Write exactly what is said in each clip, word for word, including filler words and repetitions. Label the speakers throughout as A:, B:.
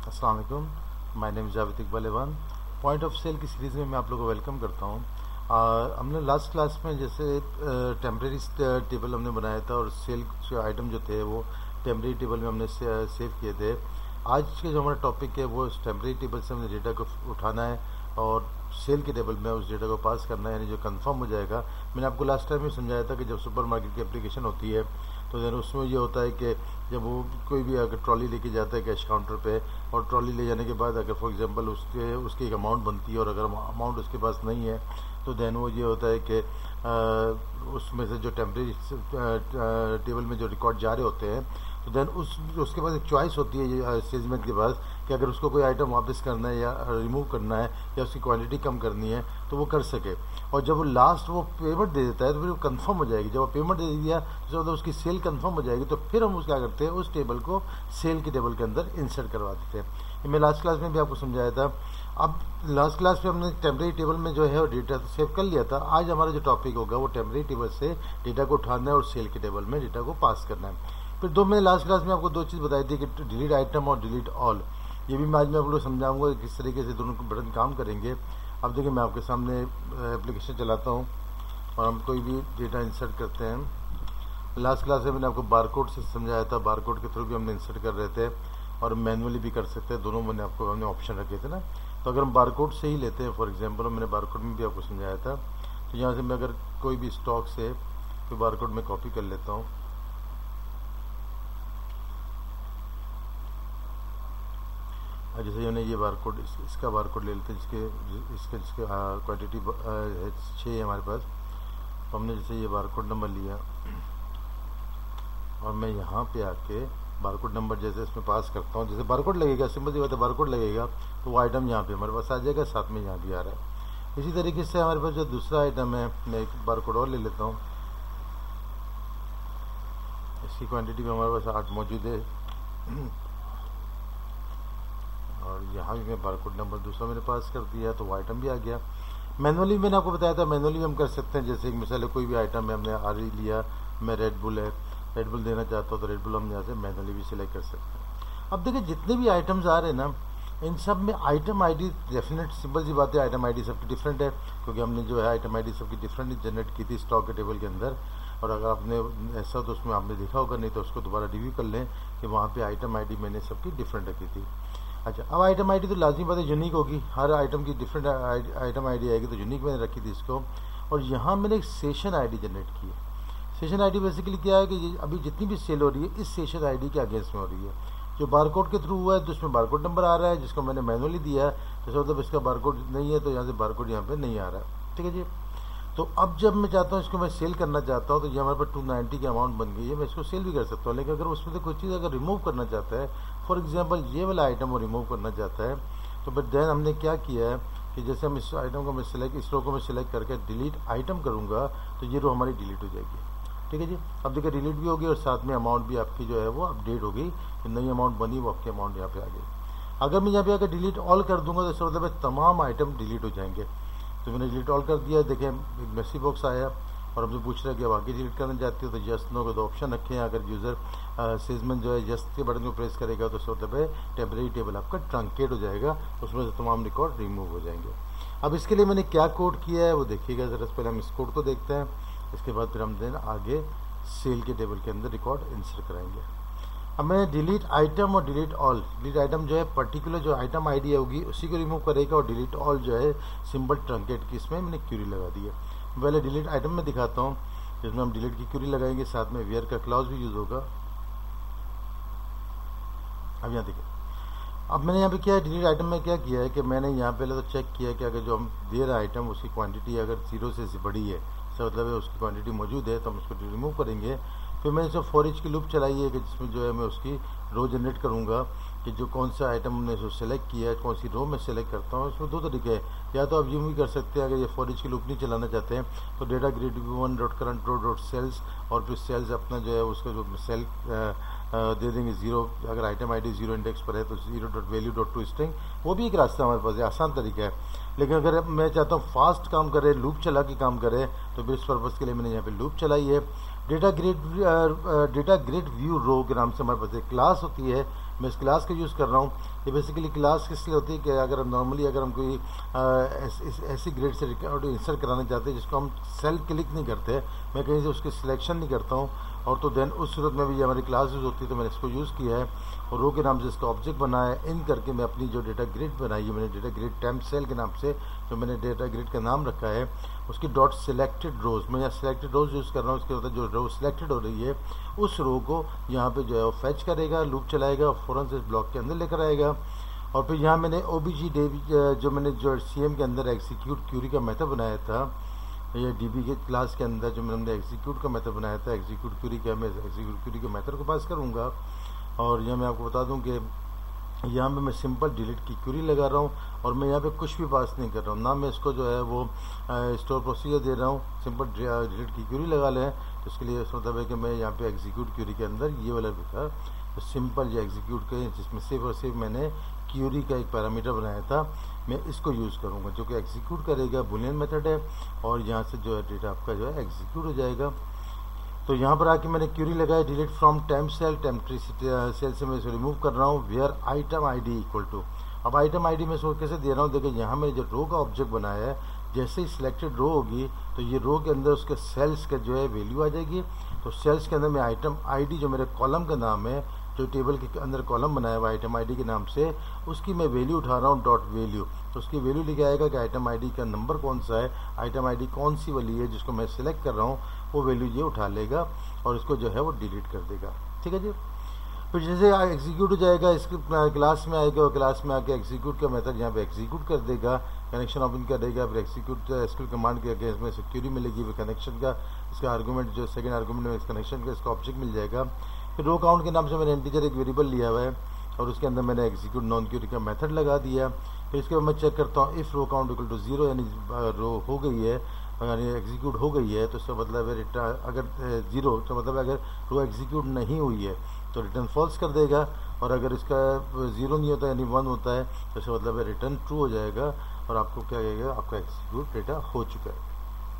A: अस्सलाम वालेकुम, my name is Javed Iqbal Awan. Point of sale की सीरीज़ में मैं आप लोगों को वेलकम करता हूँ। आ, हमने लास्ट क्लास में जैसे टेम्परेरी टेबल हमने बनाया था और सेल जो आइटम जो थे वो टेम्परेरी टेबल में हमने से, सेव किए थे। आज के जो हमारा टॉपिक है वो टेम्परेरी टेबल से हमने डेटा को उठाना है और सेल के टेबल में उस डेटा को पास करना है, यानी जो कंफर्म हो जाएगा। मैंने आपको लास्ट टाइम में समझाया था कि जब सुपरमार्केट की एप्लीकेशन होती है तो देन उसमें ये होता है कि जब वो कोई भी अगर ट्रॉली लेके जाता है कैश काउंटर पे और ट्रॉली ले जाने के बाद अगर फॉर एग्जांपल उसके उसकी एक अमाउंट बनती है और अगर अमाउंट उसके पास नहीं है तो देन वो ये होता है कि उसमें से जो टेम्परेरी टेबल में जो रिकॉर्ड जा रहे होते हैं तो देन उस उसके पास एक चॉइस होती है सेल्समैन के पास कि अगर उसको कोई आइटम वापस करना है या रिमूव करना है या उसकी क्वांटिटी कम करनी है तो वो कर सके। और जब वो लास्ट वो पेमेंट दे देता है तो फिर वो कंफर्म हो जाएगी। जब वो पेमेंट दे दिया तो मतलब उसकी सेल कंफर्म हो जाएगी तो फिर हम उस क्या करते हैं, उस टेबल को सेल के टेबल के अंदर इंसर्ट करवा देते हैं। मैं लास्ट क्लास में भी आपको समझाया था। अब लास्ट क्लास में हमने टेम्परेरी टेबल में जो है वो डेटा सेव कर लिया था। आज हमारा जो टॉपिक होगा वो टेम्परेरी टेबल से डेटा को उठाना है और सेल के टेबल में डेटा को पास करना है। फिर दो मैंने लास्ट क्लास में आपको दो चीज़ बताई थी कि डिलीट आइटम और डिलीट ऑल। ये भी मैं आज मैं आप लोग समझाऊंगा किस तरीके से दोनों बटन काम करेंगे। अब देखिए मैं आपके सामने एप्लीकेशन चलाता हूँ और हम कोई भी डेटा इंसर्ट करते हैं। लास्ट क्लास में मैंने आपको बारकोड से समझाया था, बारकोड के थ्रू भी हमने इंसर्ट कर रहे थे और मैनुअली भी कर सकते हैं, दोनों मैंने आपको हमने ऑप्शन रखे थे ना। तो अगर हम बारकोड से ही लेते हैं फॉर एग्जांपल, मैंने बारकोड में भी आपको समझाया था, तो यहाँ से मैं अगर कोई भी स्टॉक से कोई बारकोड में कॉपी कर लेता हूँ। जैसे हमने ये बारकोड इस, इसका बारकोड ले लेते हैं जिसके इसके जिसके क्वांटिटी छः है हमारे पास। तो हमने जैसे ये बारकोड नंबर लिया और मैं यहाँ पे आके बारकोड नंबर जैसे इसमें पास करता हूँ, जैसे बारकोड लगेगा, सिंपल सी बात है, बारकोड लगेगा तो वो आइटम यहाँ पे हमारे पास आ जाएगा, साथ में यहाँ भी आ रहा है। इसी तरीके से हमारे पास जो दूसरा आइटम है, मैं एक बारकोड और ले लेता हूँ। इसकी क्वांटिटी में हमारे पास आठ मौजूद है और यहाँ भी मैं बारकोड नंबर दूसरा मैंने पास कर दिया तो वो आइटम भी आ गया। मैनुअली मैंने आपको बताया था, मैनुअली हम कर सकते हैं। जैसे एक मिसाल कोई भी आइटम है, हमने आर ही लिया, मैं रेड बुल है, रेड बुल देना चाहता हूँ तो रेड बुल हम यहाँ से मैनुअली भी सिलेक्ट कर सकते हैं। अब देखिए जितने भी आइटम्स आ रहे हैं ना, इन सब में आइटम आईडी डेफिनेट सिंपल सी बात है, आइटम आईडी सबकी डिफरेंट है क्योंकि हमने जो है आइटम आईडी सबकी डिफरेंट जनरेट की थी स्टॉक के टेबल के अंदर। और अगर आपने ऐसा तो उसमें आपने देखा होगा, नहीं तो उसको दोबारा रिव्यू कर लें कि वहाँ पे आइटम आईडी मैंने सबकी डिफरेंट रखी थी। अच्छा, अब आइटम आईडी तो लाजमी बात है यूनिक होगी, हर आइटम की डिफरेंट आइटम आईडी आएगी, तो यूनिक मैंने रखी थी इसको। और यहाँ मैंने एक सेशन आईडी जनरेट की है। सेशन आईडी बेसिकली क्या है कि अभी जितनी भी सेल हो रही है इस सेशन आईडी के अगेंस्ट में हो रही है। जो बारकोड के थ्रू हुआ है तो उसमें बारकोड नंबर आ रहा है जिसको मैंने मैनुअली दिया है, तो मतलब इसका बारकोड नहीं है तो यहाँ से बारकोड यहाँ पे नहीं आ रहा है। ठीक है जी। तो अब जब मैं चाहता हूँ इसको मैं सेल करना चाहता हूँ तो ये हमारे पास टू नाइन्टी की अमाउंट बन गई है, मैं इसको सेल भी कर सकता हूँ। लेकिन अगर उसमें से कोई चीज़ अगर रिमूव करना चाहता है, फॉर एग्जांपल ये वाला आइटम वो रिमूव करना चाहता है, तो बट देन हमने क्या किया है कि जैसे हम इस आइटम को मैं सिलेक्ट इस रो को मैं सिलेक्ट करके डिलीट आइटम करूँगा तो ये रो हमारी डिलीट हो जाएगी। ठीक है जी। अब देखिए डिलीट भी होगी और साथ में अमाउंट भी आपकी जो है वो अपडेट हो गई, नई अमाउंट बनी वो आपकी अमाउंट यहाँ पे आ गई। अगर मैं यहाँ पे अगर डिलीट ऑल कर दूंगा तो इसका मतलब है तमाम आइटम डिलीट हो जाएंगे। तो मैंने डिलीट ऑल कर दिया, देखें एक मैसेज बॉक्स आया और हमसे पूछ रहा है कि अब आगे डिलीट करना चाहते हो तो यस नो के दो ऑप्शन रखे हैं। अगर यूज़र सेल्समैन जो है यस के बटन को प्रेस करेगा तो इसका मतलब है टेम्परेरी टेबल आपका ट्रंकेट हो जाएगा, उसमें से तमाम रिकॉर्ड रिमूव हो जाएंगे। अब इसके लिए मैंने क्या कोड किया है वो देखिएगा ज़रा। पहले हम इस कोड को देखते हैं, इसके बाद फिर हम देन आगे सेल के टेबल के अंदर रिकॉर्ड इंसर्ट कराएंगे। अब मैंने डिलीट आइटम और डिलीट ऑल, डिलीट आइटम जो है पर्टिकुलर जो आइटम आईडी होगी उसी को रिमूव करेगा और डिलीट ऑल जो है सिंबल ट्रंकेट की इसमें मैंने क्यूरी लगा दी है। पहले डिलीट आइटम में दिखाता हूँ जिसमें हम डिलीट की क्यूरी लगाएंगे, साथ में वेयर का क्लॉज भी यूज़ होगा। अब यहाँ देखिए, अब मैंने यहाँ पे क्या है डिलीट आइटम में क्या किया है कि मैंने यहाँ पहले तो चेक किया कि अगर जो हम दे रहे आइटम उसकी क्वांटिटी अगर जीरो से बड़ी है, इसका मतलब है उसकी क्वांटिटी मौजूद है तो हम उसको रिमूव करेंगे। फिर मैंने इसमें फॉर ईच की लूप चलाई है कि जिसमें जो है मैं उसकी रो जनरेट करूँगा कि जो कौन सा आइटम हमने जो सेलेक्ट किया है कौन सी रो में सेलेक्ट करता हूँ। इसमें दो तरीके हैं, या तो आप यूँ भी कर सकते हैं अगर ये फॉर ईच की लूप नहीं चलाना चाहते हैं तो data grid one dot current row dot cells और फिर सेल्स अपना जो है उसका जो सेल दे देंगे जीरो, अगर आइटम आईडी जीरो इंडेक्स पर है तो zero dot value dot to string, वो भी एक रास्ता हमारे पास है, आसान तरीका है। लेकिन अगर मैं चाहता हूँ फास्ट काम करे, लूप चला के काम करे, तो फिर इस पर्पज़ के लिए मैंने यहाँ पे लूप चलाई है। Data grid data grid view row के नाम से हमारे पास एक क्लास होती है, मैं इस क्लास का यूज़ कर रहा हूँ। ये बेसिकली क्लास किस लिए होती है कि अगर हम नॉर्मली अगर हम कोई ऐसी ग्रेड से रिकॉर्ड इंसर्ट कराना चाहते हैं जिसको हम सेल क्लिक नहीं करते, मैं कहीं से उसकी सिलेक्शन नहीं करता हूँ, और तो देन उस सूरत में भी ये हमारी क्लास यूज़ होती है, तो मैंने इसको यूज़ किया है और रो के नाम से इसका ऑब्जेक्ट बनाया है। इन करके मैं अपनी जो डेटा ग्रिड बनाई है, मैंने डेटा ग्रिड टेम्प सेल के नाम से जो मैंने डेटा ग्रिड का नाम रखा है, उसकी डॉट सिलेक्टेड रोज, मैं यहाँ सिलेक्टेड रोज यूज़ कर रहा हूँ। उसके बाद जो रो सिलेक्टेड हो रही है उस रो को यहाँ पे जो है वो फैच करेगा, लूप चलाएगा और फ़ौरन से इस ब्लॉक के अंदर लेकर आएगा। और फिर यहाँ मैंने ओ बी जी डे जो मैंने जो सी एम के अंदर एग्जीक्यूट क्यूरी का मेथड बनाया था, ये डीबी के क्लास के अंदर जो मैंने एग्जीक्यूट का मेथड बनाया था, एग्जीक्यूट क्यूरी का, मैं एग्जीक्यूट क्यूरी के मेथड को पास करूँगा। और यहाँ मैं आपको बता दूँ कि यहाँ पे मैं सिंपल डिलीट की क्यूरी लगा रहा हूँ और मैं यहाँ पे कुछ भी पास नहीं कर रहा हूँ, ना मैं इसको जो है वो स्टोर प्रोसीजर दे रहा हूँ, सिंपल डिलीट की क्यूरी लगा लें। तो इसके लिए मतलब है कि मैं यहाँ पे एग्जीक्यूट क्यूरी के अंदर ये वाला भी था, तो सिंपल ये एग्जीक्यूट के जिसमें सिर्फ और सिर्फ मैंने क्यूरी का एक पैरामीटर बनाया था, मैं इसको यूज़ करूँगा जो कि एग्जीक्यूट करेगा, बुलियन मेथड है, और यहाँ से जो है डेटा आपका जो है एग्जीक्यूट हो जाएगा। तो यहाँ पर आके मैंने क्यूरी लगाया delete from temp sale, temp sale से मैं इसको रिमूव कर रहा हूँ, where item ID equal to. अब आइटम आईडी में इसको कैसे दे रहा हूँ, देखिए यहाँ मैंने जो रो का ऑब्जेक्ट बनाया है, जैसे ही सिलेक्टेड रो होगी तो ये रो के अंदर उसके सेल्स का जो है वैल्यू आ जाएगी। तो सेल्स के अंदर मैं आइटम आईडी जो मेरे कॉलम का नाम है, जो टेबल के अंदर कॉलम बनाया हुआ आइटम आईडी के नाम से, उसकी मैं वैल्यू उठा रहा हूँ, डॉट वैल्यू। तो उसकी वैल्यू लिखा आएगा कि आइटम आईडी का नंबर कौन सा है, आइटम आईडी कौन सी वाली है जिसको मैं सिलेक्ट कर रहा हूँ, वो वैल्यू ये उठा लेगा और इसको जो है वो डिलीट कर देगा। ठीक है जी। फिर जैसे एग्जीक्यूट हो जाएगा, इसके क्लास में आएगा और क्लास में आके एग्जीक्यूट का मेथड यहाँ पे एग्जीक्यूट कर देगा, कनेक्शन ओपन कर देगा। फिर एग्जीक्यूट एसक्यूएल कमांड के आगे इसमें सिक्योरिटी मिलेगी, फिर कनेक्शन का इसका आर्गूमेंट जो सेकंड आर्गूमेंट में इस कनेक्शन का इसका ऑब्जेक्ट मिल जाएगा। फिर रो काउंट के नाम से मैंने इंटीजर एक वेरिएबल लिया हुआ है और उसके अंदर मैंने एग्जीक्यूट नॉन क्यूरी का मेथड लगा दिया। फिर इसके बाद मैं चेक करता हूँ if row count equal to zero, यानी रो हो गई है, यानी एग्जीक्यूट हो गई है, तो इसका मतलब है रिटर्न, अगर जीरो तो मतलब अगर रो एग्जीक्यूट नहीं हुई है तो रिटर्न फॉल्स कर देगा, और अगर इसका जीरो नहीं होता यानी वन होता है तो इसका मतलब है रिटर्न ट्रू हो जाएगा और आपको क्या कहेगा, आपका एग्जीक्यूट डेटा हो चुका है।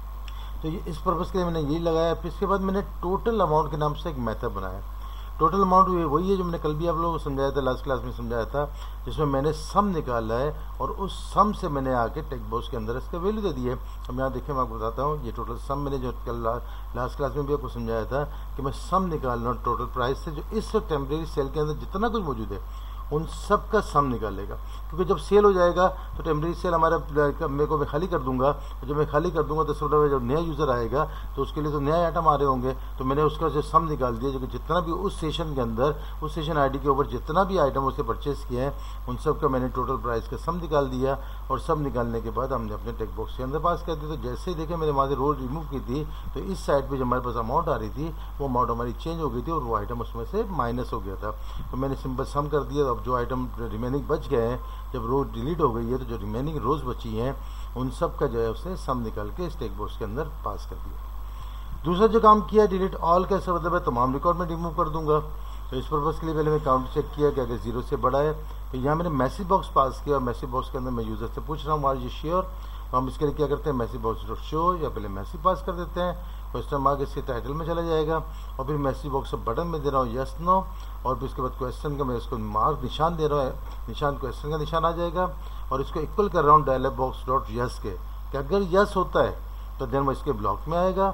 A: तो ये इस पर्पज़ के लिए मैंने यही लगाया। फिर इसके बाद मैंने टोटल अमाउंट के नाम से एक मेथड बनाया। टोटल अमाउंट वही है जो मैंने कल भी आप लोगों को समझाया था, लास्ट क्लास में समझाया था, जिसमें मैंने सम निकाला है और उस सम से मैंने आके टेक्स्ट बॉक्स के अंदर इसका वैल्यू दे दी है। अब यहाँ देखिए मैं आपको बताता हूँ, ये टोटल सम मैंने जो कल ला, लास्ट क्लास में भी आपको समझाया था कि मैं सम निकाल रहा हूँ टोटल प्राइस से, जो इस टेम्परेरी सेल के अंदर जितना कुछ मौजूद है उन सब का सम निकालेगा। क्योंकि जब सेल हो जाएगा तो टेम्परेरी सेल हमारा मेरे को मैं खाली कर दूंगा, जब मैं खाली कर दूंगा तो सब जब नया यूज़र आएगा तो उसके लिए तो नया आइटम आ रहे होंगे, तो मैंने उसका जो सम निकाल दिया, जो कि जितना भी उस सेशन के अंदर उस सेशन आईडी के ऊपर जितना भी आइटम उससे परचेस किए हैं उन सब का मैंने टोटल प्राइस का सम निकाल दिया। और सम निकालने के बाद हमने अपने टेक्स्ट बॉक्स के अंदर पास कर दिया। तो जैसे ही देखें मैंने वहाँ से रो रिमूव की थी तो इस साइड पर जो हमारे पास अमाउंट आ रही थी वो अमाउंट हमारी चेंज हो गई थी और वो आइटम उसमें से माइनस हो गया था। तो मैंने सिंपल सम कर दिया। अब जो आइटम रिमेनिंग बच गए हैं, जब रो डिलीट हो गई है तो जो रिमेनिंग रोज बची हैं उन सब का जो है उसने सम निकाल के इस टेक्स्ट बॉक्स के अंदर पास कर दिया। दूसरा जो काम किया डिलीट ऑल का, इसका मतलब है तमाम रिकॉर्ड में रिमूव कर दूंगा। तो इस पर्पज़ के लिए पहले मैं काउंट चेक किया कि अगर जीरो से बड़ा है तो यहाँ मैंने मैसेज बॉक्स पास किया और मैसेज बॉक्स के अंदर मैं यूज़र से पूछ रहा हूँ आर यू श्योर। तो हम इसके लिए क्या करते हैं, मैसेज बॉक्स डॉट शो या पहले मैसेज पास कर देते हैं, क्वेश्चन मार्क इसके टाइटल में चला जाएगा और फिर मैसेज बॉक्स बटन में दे रहा हूँ यस नो, और फिर उसके बाद क्वेश्चन का मैं इसको मार्क निशान दे रहा हूँ, निशान क्वेश्चन का निशान आ जाएगा और इसको इक्वल कर रहा हूँ डायलॉग बॉक्स डॉट यस के, कि अगर यस होता है तो देन वो इसके ब्लॉक में आएगा।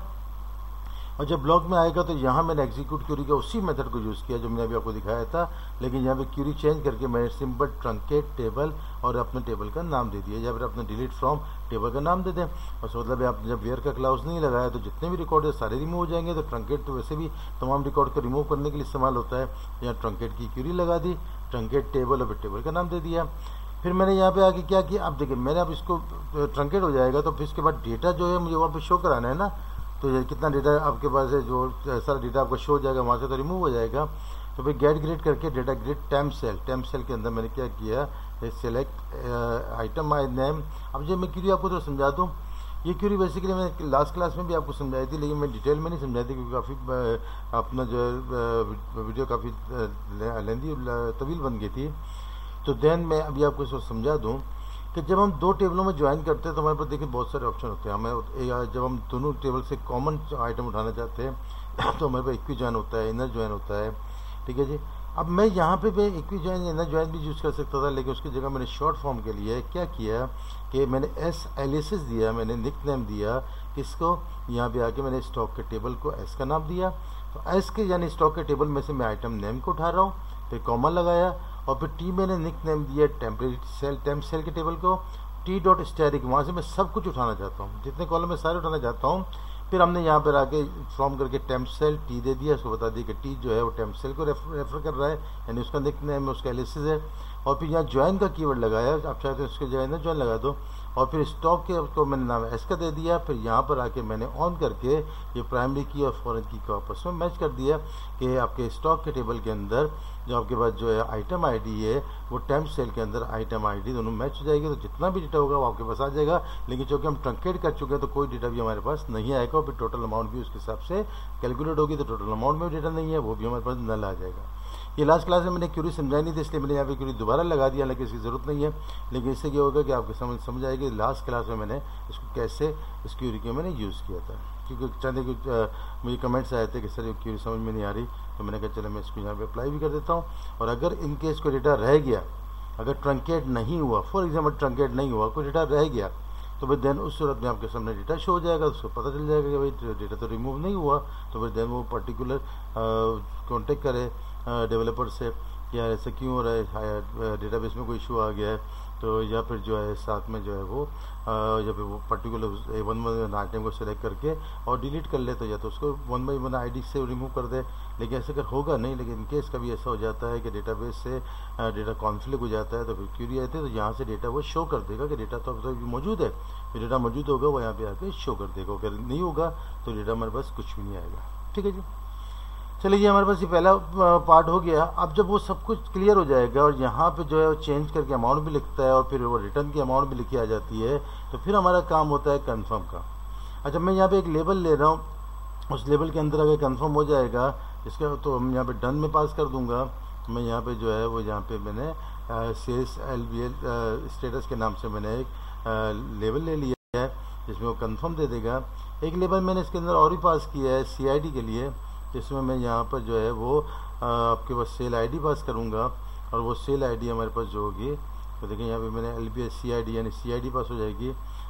A: और जब ब्लॉक में आएगा तो यहाँ मैंने एग्जीक्यूट क्यूरी का उसी मेथड को यूज़ किया जो मैंने अभी आपको दिखाया था, लेकिन यहाँ पे क्यूरी चेंज करके मैंने सिंपल ट्रंकेट टेबल और अपने टेबल का नाम दे दिया, या फिर अपने डिलीट फ्रॉम टेबल का नाम दे दें। और मतलब आप जब वेयर का क्लाउज नहीं लगाया तो जितने भी रिकॉर्ड है सारे रिमूव हो जाएंगे। तो ट्रंकेट तो वैसे भी तमाम रिकॉर्ड को रिमूव करने के लिए इस्तेमाल होता है। यहाँ ट्रंकेट की क्यूरी लगा दी, ट्रंकेट टेबल और फिर टेबल का नाम दे दिया। फिर मैंने यहाँ पे आके क्या किया, अब देखिए मैंने अब इसको ट्रंकेट हो जाएगा तो फिर इसके बाद डेटा जो है मुझे वहाँ पे शो कराना है ना, तो ये कितना डेटा आपके पास है, जो सारा डेटा आपको शो हो जाएगा वहाँ से तो रिमूव हो जाएगा। तो फिर गेट ग्रिड करके data grid temp sale, temp sale के अंदर मैंने क्या किया, सेलेक्ट आइटम माई नेम। अब जब मैं क्यूरी आपको तो समझा दूँ, ये क्यूरी बेसिकली मैंने लास्ट क्लास में भी आपको समझाई थी, लेकिन मैं डिटेल में नहीं समझाई थी क्योंकि काफ़ी अपना जो वीडियो काफ़ी लेंदी तवील बन गई थी। तो देन मैं अभी आपको इसको समझा दूँ कि जब हम दो टेबलों में ज्वाइन करते हैं तो हमारे पास देखिए बहुत सारे ऑप्शन होते हैं। हमें जब हम दोनों टेबल से कॉमन आइटम उठाना चाहते हैं तो हमारे पास इक्वी ज्वाइन होता है, इनर ज्वाइन होता है, ठीक है जी। अब मैं यहाँ पे भी इक्वी ज्वाइन एना ज्वाइन भी यूज़ कर सकता था, लेकिन उसकी जगह मैंने शॉर्ट फॉर्म के लिए क्या किया कि मैंने एस एलिसिस दिया, मैंने निक नेम दिया किसको, यहाँ पे आके मैंने स्टॉक के टेबल को एस का नाम दिया। तो एस के यानी स्टॉक के टेबल में से मैं आइटम नेम को उठा रहा हूँ, फिर कॉमा लगाया और फिर टी मैंने निक नेम दिया टेम्परेरी सेल टेम्प सेल के टेबल को, टी डॉट स्टैटिक, वहाँ से मैं सब कुछ उठाना चाहता हूँ, जितने कॉलम में सारे उठाना चाहता हूँ। फिर हमने यहाँ पर आके फॉर्म करके टेम्प सेल टी दे दिया, उसको बता दिया कि टी जो है वो टेम्प सेल को रेफर, रेफर कर रहा है, यानी उसका निक नेम उसका एलिसिस है। और फिर यहाँ ज्वाइन का कीवर्ड लगाया, आप चाहते हैं उसके जगह ना ज्वाइन लगा दो, और फिर स्टॉक के उसको मैंने नाम एस का दे दिया। फिर यहाँ पर आके मैंने ऑन करके ये प्राइमरी की और फॉरेन की को आपस में मैच कर दिया कि आपके स्टॉक के टेबल के अंदर जो आपके पास जो है आइटम आईडी है वो टेम्प सेल के अंदर आइटम आईडी दोनों मैच हो जाएगी, तो जितना भी डेटा होगा वो आपके पास आ जाएगा। लेकिन चूँकि हम ट्रंकेट कर चुके हैं तो कोई डेटा भी हमारे पास नहीं आएगा, और फिर टोटल अमाउंट भी उसके हिसाब से कैलकुलेट होगी, तो टोटल अमाउंट में डेटा नहीं है वो भी हमारे पास नल आ जाएगा। ये लास्ट क्लास में मैंने क्यूरी समझाई नहीं थी, इसलिए मैंने यहाँ पे क्यूरी दोबारा लगा दिया, लेकिन इसकी ज़रूरत नहीं है। लेकिन इससे क्या होगा कि आपको समझ समझ आएगी लास्ट क्लास में मैंने इसको कैसे इस क्यूरी को मैंने यूज़ किया था, क्योंकि चंद कुछ मुझे कमेंट्स आए थे कि सर ये क्यूरी समझ में नहीं आ रही, तो मैंने कहा चलो मैं इसको यहाँ पे अप्लाई भी कर देता हूँ। और अगर इन केस कोई डेटा रह गया, अगर ट्रंकेट नहीं हुआ, फॉर एग्जाम्पल ट्रंकेट नहीं हुआ, कोई डेटा रह गया, तो फिर देन उस सूरत में आपके सामने डेटा शो हो जाएगा, उसको पता चल जाएगा कि भाई डेटा तो रिमूव नहीं हुआ, तो फिर देन वो पर्टिकुलर कॉन्टेक्ट करे डेवलपर से या ऐसा क्यों हो रहा है, डेटाबेस में कोई इशू आ गया है, तो या फिर जो है साथ में जो है वो या फिर वो पर्टिकुलर वन वन आइटम को सिलेक्ट करके और डिलीट कर ले, तो या तो उसको वन बाई वन आईडी से रिमूव कर दे। लेकिन ऐसा अगर होगा नहीं, लेकिन इनकेस कभी ऐसा हो जाता है कि डेटाबेस से डेटा कॉन्फ्लिक्ट हो जाता है, तो फिर क्यूरी आती है, तो यहाँ से डेटा वो शो कर देगा कि डेटा तो अब तक मौजूद है, फिर डेटा मौजूद होगा वो यहाँ पे आके शो कर देगा। अगर नहीं होगा तो डेटा हमारे पास कुछ भी नहीं आएगा। ठीक है जी, चलिए ये हमारे पास ये पहला पार्ट हो गया। अब जब वो सब कुछ क्लियर हो जाएगा और यहाँ पे जो है वो चेंज करके अमाउंट भी लिखता है और फिर वो रिटर्न की अमाउंट भी लिखी आ जाती है, तो फिर हमारा काम होता है कंफर्म का। अच्छा, मैं यहाँ पे एक लेबल ले रहा हूँ, उस लेबल के अंदर अगर कंफर्म हो जाएगा इसका, तो हम यहाँ पे डन में पास कर दूंगा। मैं यहाँ पे जो है वो यहाँ पे मैंने sales L B L status के नाम से मैंने एक लेबल ले लिया है जिसमें वो कंफर्म दे देगा। एक लेबल मैंने इसके अंदर और भी पास किया है सी आई डी के लिए, जिसमें मैं यहाँ पर जो है वो आ, आपके पास सेल आईडी पास करूँगा, और वो सेल आईडी हमारे पास जो होगी, तो देखिए यहाँ पे मैंने L B S C I D यानी सी आई डी पास हो जाएगी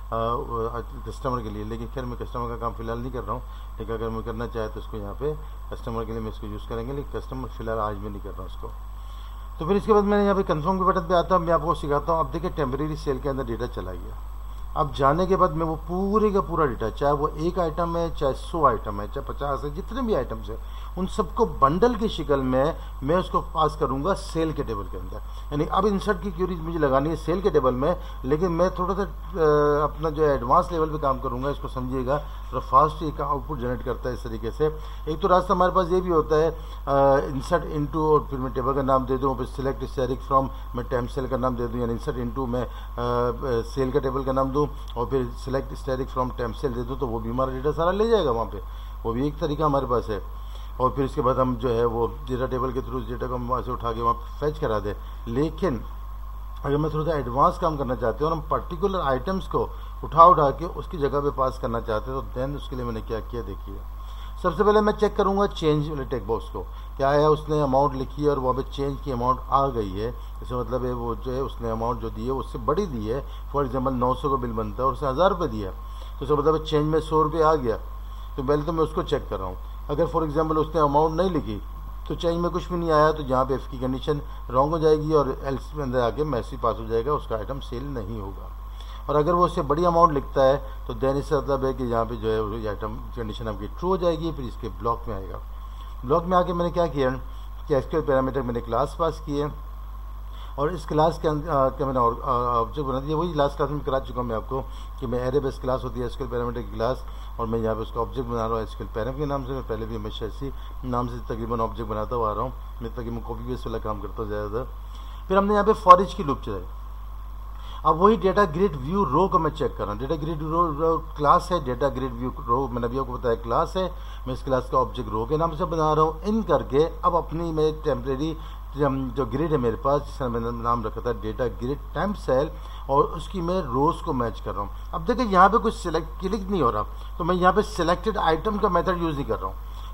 A: कस्टमर के लिए। लेकिन खैर मैं कस्टमर का काम फिलहाल नहीं कर रहा हूँ, लेकिन अगर मैं करना चाहे तो उसको यहाँ पे कस्टमर के लिए मैं इसको यूज़ करेंगे, लेकिन कस्टमर फिलहाल आज मैं नहीं कर रहा हूँ उसको। तो फिर इसके बाद मैंने यहाँ पे कंफर्म के बटन पे आता हूँ, मैं आपको सिखाता हूँ। अब देखिए टेम्परेरी सेल के अंदर डेटा चला गया। अब जाने के बाद मैं वो पूरे का पूरा डेटा, चाहे वो एक आइटम है, चाहे सौ आइटम है, चाहे पचास है, जितने भी आइटम्स है, उन सबको बंडल की शक्ल में मैं उसको पास करूंगा सेल के टेबल के अंदर। यानी अब इंसर्ट की क्यूरी मुझे लगानी है सेल के टेबल में, लेकिन मैं थोड़ा सा अपना जो है एडवांस लेवल पे काम करूंगा, इसको समझिएगा, थोड़ा फास्ट एक आउटपुट जनरेट करता है इस तरीके से। एक तो रास्ता हमारे पास ये भी होता है इंसर्ट इनटू, और फिर मैं टेबल का नाम दे दूँ, फिर सिलेक्ट स्टैटिक फ्रॉम मैं टेम्प सेल का नाम दे दूँ, यानी इंसर्ट इनटू मैं सेल का टेबल का नाम दूँ, और फिर select static from temp sale दे दूँ, तो वो भी हमारा डेटा सारा ले जाएगा वहाँ पे। वो भी एक तरीका हमारे पास है। और फिर इसके बाद हम जो है वो डेटा टेबल के थ्रू डेटा को हम वहाँ से उठा के वहाँ फैच करा दें। लेकिन अगर मैं थोड़ा सा एडवांस काम करना चाहते हैं और हम पर्टिकुलर आइटम्स को उठा उठा के उसकी जगह पे पास करना चाहते हैं, तो देन उसके लिए मैंने क्या किया देखिए। सबसे पहले मैं चेक करूँगा चेंज वाले टेक बॉक्स को, क्या है उसने अमाउंट लिखी है और वहाँ पे चेंज की अमाउंट आ गई है, इसका मतलब है वो जो है उसने अमाउंट जो दी है उससे बड़ी दी है। फॉर एग्जाम्पल नौ सौ का बिल बनता है और उसने हज़ार रुपये दिया, तो इसका मतलब चेंज में सौ रुपये आ गया, तो पहले तो मैं उसको चेक कर रहा हूँ। अगर फॉर एग्जांपल उसने अमाउंट नहीं लिखी तो चेंज में कुछ भी नहीं आया, तो जहाँ पे एफ की कंडीशन रॉन्ग हो जाएगी और एल्स में अंदर आके मैसेज पास हो जाएगा, उसका आइटम सेल नहीं होगा। और अगर वो उससे बड़ी अमाउंट लिखता है तो देन इससे मतलब है कि यहाँ पे जो है ये आइटम कंडीशन आपकी ट्रू हो जाएगी, फिर इसके ब्लॉक में आएगा। ब्लॉक में आके मैंने क्या किया कि एसक्यूएल पैरामीटर मैंने क्लास पास किए, और इस क्लास के अंदर मैंने ऑब्जेक्ट बना दिया। वही लास्ट क्लास में करा चुका हूँ मैं आपको कि मैं एरे बेस क्लास होती है एसक्यूएल पैरामीटर की क्लास, और मैं यहाँ पे उसका ऑब्जेक्ट बना रहा हूँ एसक्यूएल पैराम के नाम से। मैं पहले भी हमेशा इसी नाम से तकरीबन ऑब्जेक्ट बनाता हुआ आ रहा हूँ, मैं तकरीबन कॉपी बेस वाला काम करता हूँ ज़्यादातर। फिर हमने यहाँ पे फॉर ईच की लूप चलाई। अब वही डेटा ग्रिड व्यू रो को मैं चेक कर रहा हूँ। Data grid row, row class है, डेटा ग्रिड व्यू रो मैंने अभी आपको बताया क्लास है, मैं इस क्लास का ऑब्जेक्ट रो के नाम से बना रहा हूँ। इन करके अब अपनी मैं टेम्परेरी जो ग्रिड है मेरे पास, जिसका मैंने नाम रखा था डेटा ग्रिड टेम्प सेल, और उसकी मैं रोज को मैच कर रहा हूँ। अब देखिए यहाँ पे कुछ सिलेक्ट क्लिक नहीं हो रहा, तो मैं यहाँ पे सिलेक्टेड आइटम का मेथड यूज़ नहीं कर रहा हूँ।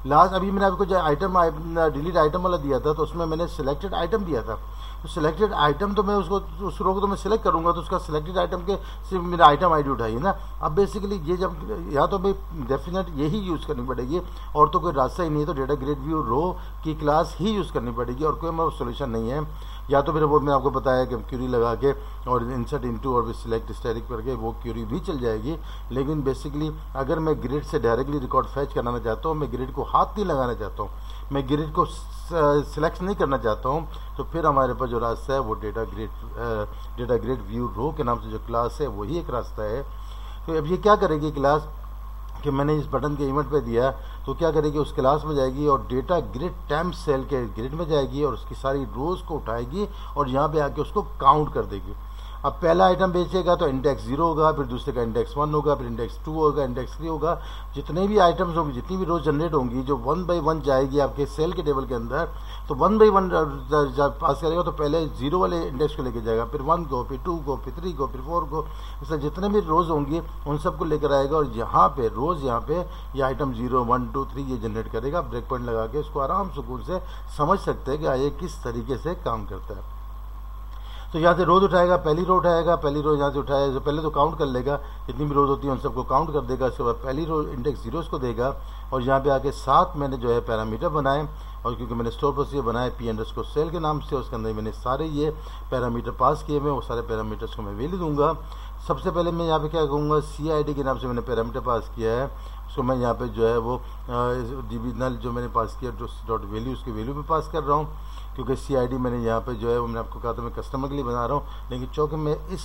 A: लास्ट अभी मैंने आपको जो आइटम डिलीट आइटम वाला दिया था तो उसमें मैंने सिलेक्टेड आइटम दिया था, तो सिलेक्टेड आइटम तो मैं उसको उस रो को तो मैं सिलेक्ट करूंगा, तो उसका सिलेक्टेड आइटम के सिर्फ मेरा आइटम आईडी उठाइए ना। अब बेसिकली ये जब या तो भाई डेफिनेट यही यूज़ करनी पड़ेगी और तो कोई रास्ता ही नहीं है, तो डेटा ग्रेड व्यू रो की क्लास ही यूज़ करनी पड़ेगी और कोई मेरा सोल्यूशन नहीं है। या तो फिर वो मैंने आपको बताया कि क्यूरी लगा के और इंसर्ट इनटू और सिलेक्ट स्टैटिक करके वो क्यूरी भी चल जाएगी, लेकिन बेसिकली अगर मैं ग्रिड से डायरेक्टली रिकॉर्ड फैच कराना चाहता हूँ, मैं ग्रिड को हाथ नहीं लगाना चाहता हूँ, मैं ग्रिड को सिलेक्ट नहीं करना चाहता हूँ, तो फिर हमारे पास जो रास्ता है वो data grid data grid view row के नाम से जो क्लास है वही एक रास्ता है। तो अब ये क्या करेगी क्लास कि मैंने इस बटन के इवेंट पे दिया, तो क्या करेगी उस क्लास में जाएगी और डेटा ग्रिड टेम्प सेल के ग्रिड में जाएगी और उसकी सारी रोज़ को उठाएगी और यहाँ पे आके उसको काउंट कर देगी। अब पहला आइटम बेचेगा तो इंडेक्स जीरो होगा, फिर दूसरे का इंडेक्स वन होगा, फिर इंडेक्स टू होगा, इंडेक्स थ्री होगा। जितने भी आइटम्स होंगे, जितनी भी रोज जनरेट होंगी, जो वन बाई वन जाएगी आपके सेल के टेबल के अंदर, तो वन बाई वन जब पास करेगा तो पहले जीरो वाले इंडेक्स को लेके जाएगा, फिर वन को, फिर टू को, फिर थ्री को, फिर फोर को, इसलिए जितने भी रोज होंगी उन सबको लेकर आएगा और यहाँ पे रोज यहाँ पे ये item zero one two three ये जनरेट करेगा। ब्रेक पॉइंट लगा के इसको आराम सुकून से समझ सकते हैं कि ये किस तरीके से काम करता है। तो यहाँ से रोज उठाएगा, पहली रो उठाएगा, पहली रो यहाँ से उठाएगा, पहले तो काउंट कर लेगा, जितनी भी रोज होती है उन सबको काउंट कर देगा। उसके बाद पहली रो इंडेक्स जीरोस को देगा और यहाँ पे आके सात मैंने जो है पैरामीटर बनाए और क्योंकि मैंने स्टोर प्रोसीजर बनाए पी अंडरस्कोर सेल के नाम से, उसके अंदर मैंने सारे ये पैरामीटर पास किए हुए, वो सारे पैरामीटर्स को मैं वैल्यू दूंगा। सबसे पहले मैं यहाँ पे क्या कहूँगा, सी आई डी के नाम से मैंने पैरामीटर पास किया है, उसको मैं यहाँ पे जो है वो डी बी नल जो मैंने पास किया डॉट वैल्यू उसकी वैल्यू में पास कर रहा हूँ, क्योंकि सी आई डी मैंने यहाँ पे जो है वो मैंने आपको कहा था मैं कस्टमर के लिए बना रहा हूँ, लेकिन चूँकि मैं इस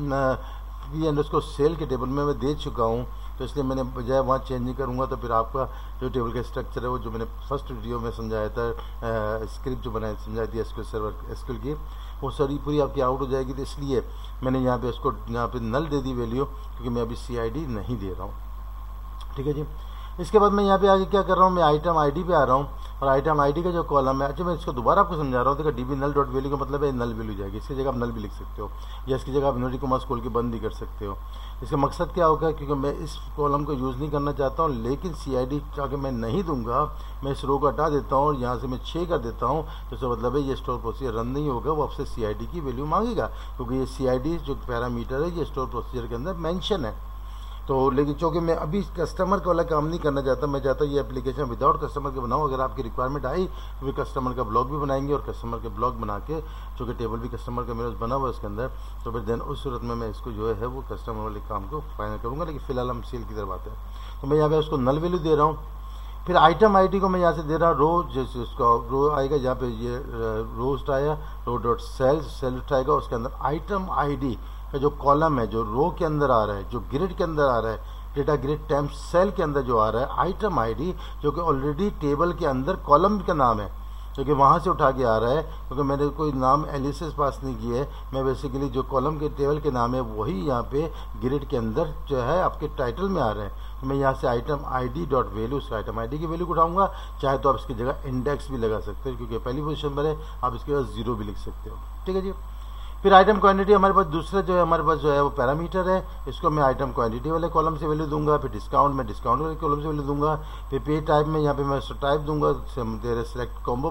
A: पी अंडरस्कोर सेल के टेबल में मैं दे चुका हूँ तो इसलिए मैंने बजाय वहाँ चेंज नहीं करूँगा। तो फिर आपका जो टेबल का स्ट्रक्चर है वो जो मैंने फर्स्ट वीडियो में समझाया था, स्क्रिप्ट जो बनाया समझाई थी एसक्यूएल सर्वर एसक्यूएल की, वो सारी पूरी आपकी आउट हो जाएगी। तो इसलिए मैंने यहाँ पे उसको यहाँ पे नल दे दी वैल्यू, क्योंकि मैं अभी सी आई डी नहीं दे रहा हूँ। ठीक है जी। इसके बाद मैं यहाँ पे आगे क्या कर रहा हूँ, मैं आइटम आईडी पे आ रहा हूँ और आइटम आईडी का जो कॉलम है, अच्छा मैं इसको दोबारा आपको समझा रहा हूँ। देखो डीबी नल डॉट वैल्यू का मतलब है नल वैल्यू जाएगी, इसकी जगह आप नल भी लिख सकते हो या इसकी जगह आप इन्वर्टेड कॉमास खोल के बंद भी कर सकते हो। इसका मकसद क्या होगा, क्योंकि मैं इस कॉलम को यूज़ नहीं करना चाहता हूँ, लेकिन सी आई डी चाहे मैं नहीं दूंगा, मैं इस रो को हटा देता हूँ और यहाँ से मैं छः कर देता हूँ, तो इसका मतलब है ये स्टोर प्रोसीजर रन नहीं होगा, वो आपसे सी आई डी की वैल्यू मांगेगा, क्योंकि ये सी आई डी जो पैरामीटर है ये स्टोर प्रोसीजर के अंदर मैंशन है। तो लेकिन चूँकि मैं अभी कस्टमर का वाला काम नहीं करना चाहता, मैं चाहता हूँ ये एप्लीकेशन विदाउट कस्टमर के बनाऊँ। अगर आपकी रिक्वायरमेंट आई तो फिर कस्टमर का ब्लॉग भी बनाएंगे और कस्टमर के ब्लॉग बना के, चूँकि टेबल भी कस्टमर का मेरा बना हुआ है उसके अंदर, तो फिर देन उस सूरत में मैं इसको जो है वो कस्टमर वाले काम को फाइनल करूँगा। लेकिन फिलहाल हम सेल की तरफ आते हैं, तो मैं यहाँ पे उसको नल वैल्यू दे रहा हूँ। फिर आइटम आईडी को मैं यहाँ से दे रहा हूँ रो, जैसे उसका रो आएगा जहाँ पे ये रो उठाया, रो डॉट सेल सेल उठाएगा, उसके अंदर आइटम आईडी का जो कॉलम है जो रो के अंदर आ रहा है, जो ग्रिड के अंदर आ रहा है, डेटा ग्रिड टेम्प सेल के अंदर जो आ रहा है आइटम आईडी, जो कि ऑलरेडी टेबल के अंदर कॉलम का नाम है, जो कि वहाँ से उठा के आ रहा है, क्योंकि मैंने कोई नाम एलिसेस पास नहीं किए है, मैं बेसिकली जो कॉलम के टेबल के नाम है वही यहाँ पे ग्रिड के अंदर जो है आपके टाइटल में आ रहे हैं। तो मैं यहाँ से आइटम आईडी डॉट वैल्यू, उस आइटम आईडी की वैल्यू उठाऊंगा, चाहे तो आप इसकी जगह इंडेक्स भी लगा सकते हो, क्योंकि पहली पोजीशन पर है, आप इसके बाद जीरो भी लिख सकते हो। ठीक है जी। फिर आइटम क्वांटिटी हमारे पास दूसरा जो है हमारे पास जो है वो पैरामीटर है, इसको मैं आइटम क्वांटिटी वाले कॉलम से वैल्यू दूंगा। फिर डिस्काउंट में डिस्काउंट वाले कॉलम से वैल्यू दूंगा। फिर पे टाइप में यहाँ पे मैं टाइप दूंगा, तेरे सिलेक्ट कॉम्बो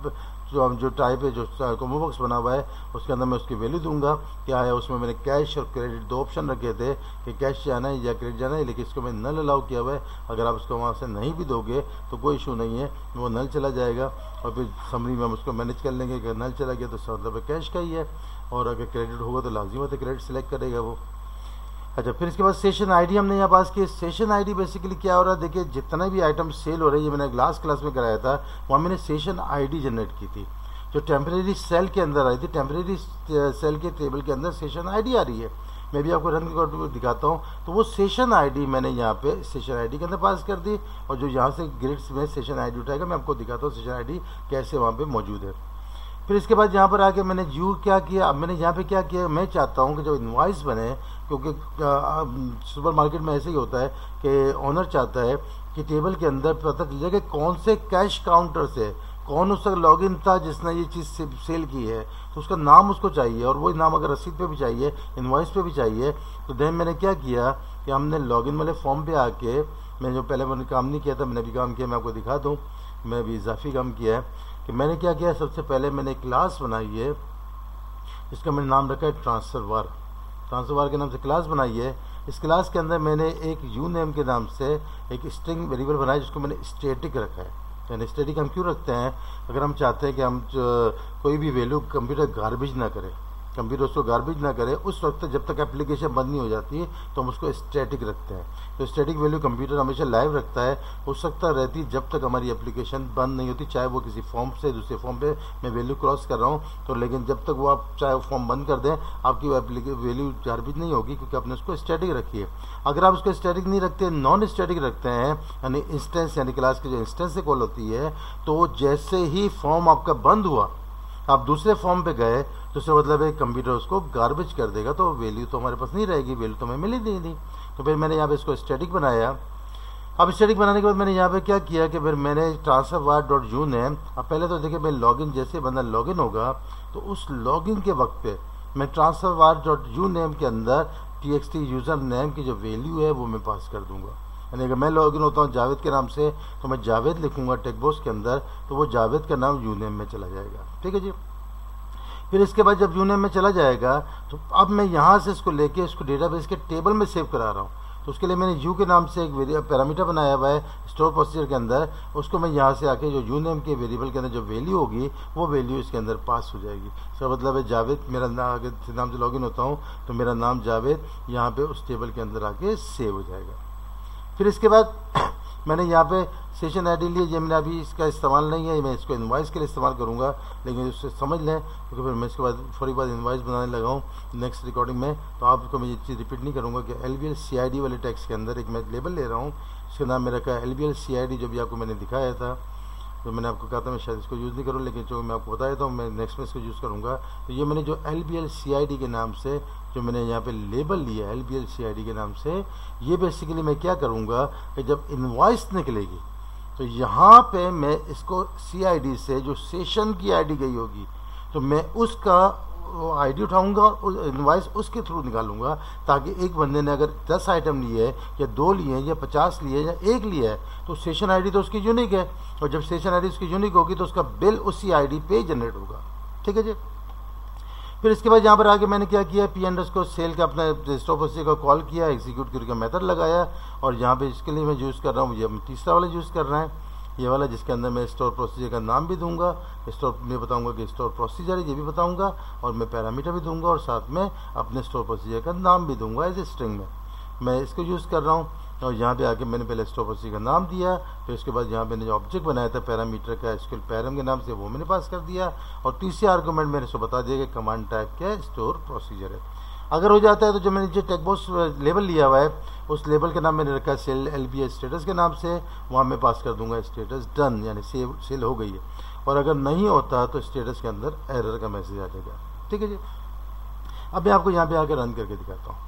A: जो जो टाइप है, जो कॉम्बो बॉक्स बना हुआ है उसके अंदर मैं उसकी वैल्यू दूंगा। क्या है उसमें मैंने कैश और क्रेडिट दो ऑप्शन रखे थे कि कैश जाना है या क्रेडिट जाना है, लेकिन इसको मैं नल अलाउ किया हुआ है। अगर आप उसको वहाँ से नहीं भी दोगे तो कोई इशू नहीं है, वो नल चला जाएगा और फिर समरी में हम उसको मैनेज कर लेंगे कि नल चला गया तो मतलब कैश का ही है, और अगर क्रेडिट होगा तो लाजमी होता है क्रेडिट सेलेक्ट करेगा वो। अच्छा, फिर इसके बाद सेशन आईडी हमने यहाँ पास की। सेशन आईडी बेसिकली क्या हो रहा है, देखिए जितना भी आइटम सेल हो रही है, ये मैंने लास्ट क्लास में कराया था, वहाँ मैंने सेशन आईडी जनरेट की थी, जो टेम्परेरी सेल के अंदर आई थी। टेम्परेरी सेल के टेबल के अंदर सेशन आईडी आ रही है, मैं भी आपको रन रिकॉर्ड दिखाता हूँ। तो वो सेशन आईडी मैंने यहाँ पे सेशन आईडी के अंदर पास कर दी, और जो यहाँ से ग्रिड्स में सेशन आईडी उठाएगा मैं आपको दिखाता हूँ सेशन आईडी कैसे वहाँ पे मौजूद है। फिर इसके बाद यहाँ पर आके मैंने यू क्या किया, अब मैंने यहाँ पे क्या किया, मैं चाहता हूँ कि जो इनवॉइस बने, क्योंकि सुपर मार्केट में ऐसे ही होता है कि ओनर चाहता है कि टेबल के अंदर पता चल जाए कि कौन से कैश काउंटर से कौन उसका लॉगिन था जिसने ये चीज़ से सेल की है, तो उसका नाम उसको चाहिए, और वही नाम अगर रसीद पे भी चाहिए, इनवॉइस पे भी चाहिए। तो देन मैंने क्या किया कि हमने लॉगिन वाले फॉर्म पे आके मैंने जो पहले मैंने काम नहीं किया था, मैंने अभी काम किया, मैं आपको दिखा दूँ। मैं अभी इजाफी काम किया है कि मैंने क्या किया, सबसे पहले मैंने एक क्लास बनाई है, इसका मैंने नाम रखा है ट्रांसफर वार। ट्रांसफर वार के नाम से क्लास बनाई है। इस क्लास के अंदर मैंने एक यू नेम के नाम से एक स्ट्रिंग वेरिएबल बनाया जिसको मैंने स्टैटिक रखा है। यानी स्टैटिक हम क्यों रखते हैं, अगर हम चाहते हैं कि हम कोई भी वैल्यू कंप्यूटर गार्बेज ना करे, कंप्यूटर उसको गार्बेज ना करे, उस वक्त जब तक एप्लीकेशन बंद नहीं हो जाती है तो हम उसको स्टैटिक रखते हैं। तो स्टैटिक वैल्यू कंप्यूटर हमेशा लाइव रखता है, उस वक्त रहती है जब तक हमारी एप्लीकेशन बंद नहीं होती, चाहे वो किसी फॉर्म से दूसरे फॉर्म पे मैं वैल्यू क्रॉस कर रहा हूँ तो, लेकिन जब तक वो आप चाहे वो फॉर्म बंद कर दें आपकी वैल्यू गार्बेज नहीं होगी, क्योंकि आपने उसको स्टैटिक रखी है। अगर आप उसको स्टैटिक नहीं रखते, नॉन स्टैटिक रखते हैं, यानी इंस्टेंस यानी क्लास की जो इंस्टेंस से कॉल होती है, तो जैसे ही फॉर्म आपका बंद हुआ आप दूसरे फॉर्म पे गए तो उसका मतलब है कंप्यूटर उसको गार्बेज कर देगा, तो वैल्यू तो हमारे पास नहीं रहेगी, वैल्यू तो हमें मिली नहीं थी। तो फिर मैंने यहाँ पे इसको स्टैटिक बनाया। अब स्टैटिक बनाने के बाद मैंने यहाँ पे क्या किया कि फिर मैंने transfer var dot u name, अब पहले तो देखिए मैं लॉगिन, जैसे बंदा लॉगिन होगा तो उस लॉगिन के वक्त पे मैं transfer var dot u name के अंदर T X T user name की जो वैल्यू है वो मैं पास कर दूंगा। यानी अगर मैं लॉगिन होता हूँ जावेद के नाम से तो मैं जावेद लिखूंगा टेक्स्ट बॉक्स के अंदर, तो वो जावेद का नाम यू नेम में चला जाएगा। ठीक है जी। फिर इसके बाद जब यूनेम में चला जाएगा तो अब मैं यहाँ से इसको लेके इसको डेटाबेस के टेबल में सेव करा रहा हूँ। तो उसके लिए मैंने यू के नाम से एक पैरामीटर बनाया हुआ है स्टोर प्रोसीजर के अंदर, उसको मैं यहाँ से आके जो यूनेम के वेरिएबल के अंदर जो वैल्यू होगी वो वैल्यू इसके अंदर पास हो जाएगी। इसका मतलब है जावेद, मेरा नाम अगर नाम से लॉगिन होता हूँ तो मेरा नाम जावेद यहाँ पे उस टेबल के अंदर आके सेव हो जाएगा। फिर इसके बाद मैंने यहाँ पे सेशन आईडी लिए, ये मैंने अभी इसका इस्तेमाल नहीं है, मैं इसको इनवाइस के लिए इस्तेमाल करूँगा, लेकिन उससे समझ लें क्योंकि फिर मैं इसके बाद थोड़ी बाद इनवाइस बनाने लगा हूँ नेक्स्ट रिकॉर्डिंग में, तो आपको मैं ये चीज़ रिपीट नहीं करूँगा कि L B L C I D वाले टैक्स के अंदर एक मैं लेबल ले रहा हूँ, इसका नाम मेरा का L B L C I D, जो भी आपको मैंने दिखाया था, तो मैंने आपको कहा था मैं शायद इसको यूज़ नहीं करूँ, लेकिन जो मैं आपको बताया था मैं नेक्स्ट में इसको यूज़ करूँगा। तो ये मैंने जो L B L C I D के नाम से जो मैंने यहाँ पे लेबल लिया L B L C I D के नाम से, ये बेसिकली मैं क्या करूँगा कि जब इनवॉइस निकलेगी तो यहाँ पे मैं इसको सी आई डी से जो सेशन की आई डी गई होगी तो मैं उसका आई डी उठाऊँगा और इनवॉइस उसके थ्रू निकालूंगा, ताकि एक बंदे ने अगर दस आइटम लिए या दो लिए या पचास लिए या एक लिया है तो सेशन आई डी तो उसकी यूनिक है, और जब सेशन आई डी उसकी यूनिक होगी तो उसका बिल उसी आई डी पे जनरेट होगा। ठीक है जी। फिर इसके बाद यहाँ पर आके मैंने क्या किया, पी अंडर्स को सेल का अपना स्टॉप प्रोसीजर को कॉल किया, एग्जीक्यूट करके का मेथड लगाया, और यहाँ पे इसके लिए मैं यूज़ कर रहा हूँ, मुझे तीसरा वाला यूज़ कर रहा है, ये वाला जिसके अंदर मैं स्टोर प्रोसीजर का नाम भी दूंगा, स्टोर में बताऊंगा कि स्टोर प्रोसीजर है ये भी बताऊंगा, और मैं पैरामीटर भी दूंगा और साथ में अपने स्टोर प्रोसीजर का नाम भी दूंगा एज ए स्ट्रिंग में। मैं इसको यूज़ कर रहा हूँ, और यहाँ पे आके मैंने पहले स्टोर प्रोसीजर का नाम दिया, फिर उसके बाद यहाँ मैंने जो ऑब्जेक्ट बनाया था पैरामीटर का एसक्यूएल पैरम के नाम से वो मैंने पास कर दिया, और तीसरे आर्गूमेंट मैंने इसको बता दिया कि कमांड टाइप क्या स्टोर प्रोसीजर है। अगर हो जाता है तो जो मैंने जो टेक्स्ट बॉक्स लेबल लिया हुआ है उस लेबल का नाम मैंने रखा sale L B S status के नाम से, वहाँ मैं पास कर दूंगा स्टेटस डन, यानी सेव सेल हो गई है, और अगर नहीं होता तो स्टेटस के अंदर एरर का मैसेज आ जाएगा। ठीक है जी। अब मैं आपको यहाँ पे आकर रन करके दिखाता हूँ।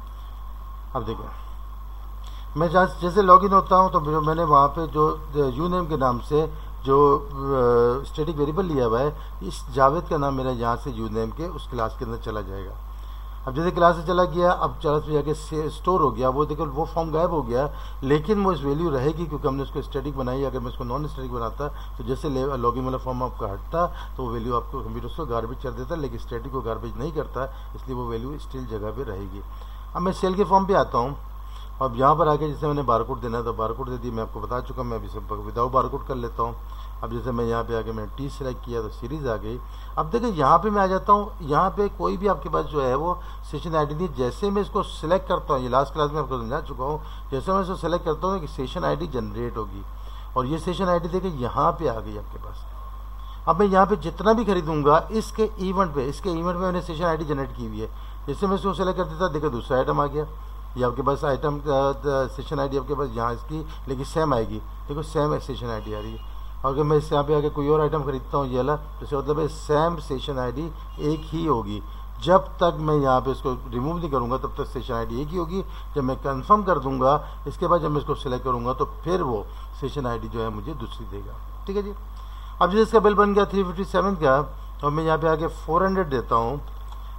A: अब देखिए मैं जैसे लॉगिन होता हूँ तो मैंने वहाँ पे जो यू नेम के नाम से जो स्टैटिक वेरिएबल लिया हुआ है, इस जावेद का नाम मेरा यहाँ से यू नेम के उस क्लास के अंदर चला जाएगा। अब जैसे क्लास से चला गया, अब क्लास में जाके स्टोर हो गया, वो देखो वो फॉर्म गायब हो गया, लेकिन वो इस वैल्यू रहेगी क्योंकि हमने उसको स्टैटिक बनाई। अगर मैं इसको नॉन स्टैटिक बनाता तो जैसे लॉगिन वाला फॉर्म आपका हटता तो वो वैल्यू आपको कंप्यूटर उसको गार्बेज कर देता, लेकिन स्टैटिक को गार्बेज नहीं करता, इसलिए वो वैल्यू स्टिल जगह पर रहेगी। अब मैं सेल के फॉर्म पर आता हूँ। अब यहाँ पर आके जैसे मैंने बारकोड देना था, बारकोड दे दी, मैं आपको बता चुका, मैं अभी से विदाउट बारकोड कर लेता हूँ। अब जैसे मैं यहाँ पे आके मैंने टी सेलेक्ट किया तो सीरीज़ आ गई। अब देखिए यहाँ पे मैं आ जाता हूँ, यहाँ पे कोई भी आपके पास जो है वो सेशन आईडी नहीं, जैसे मैं इसको सिलेक्ट करता हूँ, ये लास्ट क्लास में आपको समझा चुका हूँ, जैसे मैं इसको सेलेक्ट करता हूँ कि सेशन आईडी जनरेट होगी, और ये सेशन आईडी देखिए यहाँ पे आ गई आपके पास। अब मैं यहाँ पे जितना भी खरीदूंगा इसके इवेंट पे, इसके इवेंट में मैंने सेशन आईडी जनरेट की हुई है, जैसे मैं इसको सेलेक्ट कर देता देखो दूसरा आइटम आ गया, ये आपके पास आइटम सेशन आईडी आपके पास यहाँ इसकी लेकिन सेम आएगी, देखो सेम सेशन आईडी आ रही है। अगर मैं इस यहाँ पे आके कोई और आइटम खरीदता हूँ ये वाला, तो इसका मतलब है सेम सेशन आईडी एक ही होगी। जब तक मैं यहाँ पे इसको रिमूव नहीं करूँगा तब तक सेशन आईडी एक ही होगी। जब मैं कंफर्म कर दूंगा इसके बाद जब मैं इसको सिलेक्ट करूँगा तो फिर वो सेशन आईडी जो है मुझे दूसरी देगा। ठीक है जी। अब जैसे इसका बिल बन गया थ्री फिफ्टी सेवन का, और मैं यहाँ पे आके फोर हंड्रेड देता हूँ,